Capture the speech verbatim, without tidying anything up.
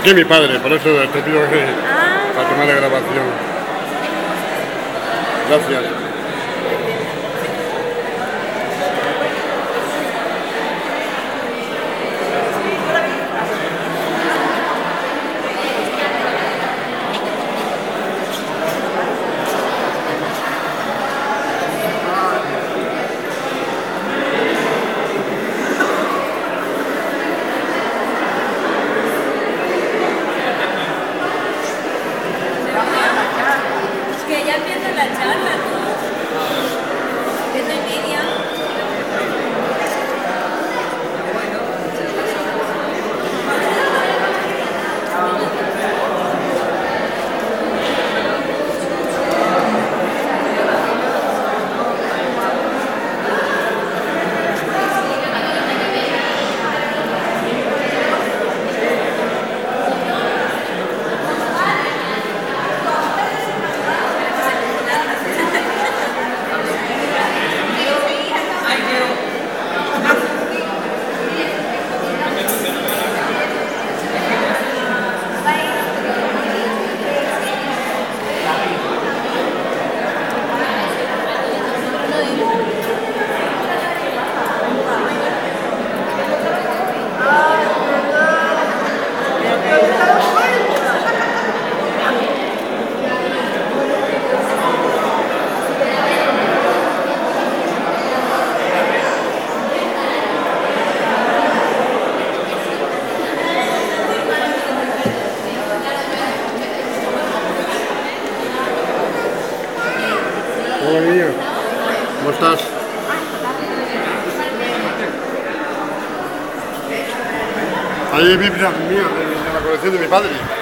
Aquí mi padre, por eso te pido que Ah. para tomar la grabación. Gracias. Que ya empieza la charla, ¿no? Que te envidia. Hola niño, ¿cómo estás? Ahí hay Biblia mía, de, de la colección de mi padre.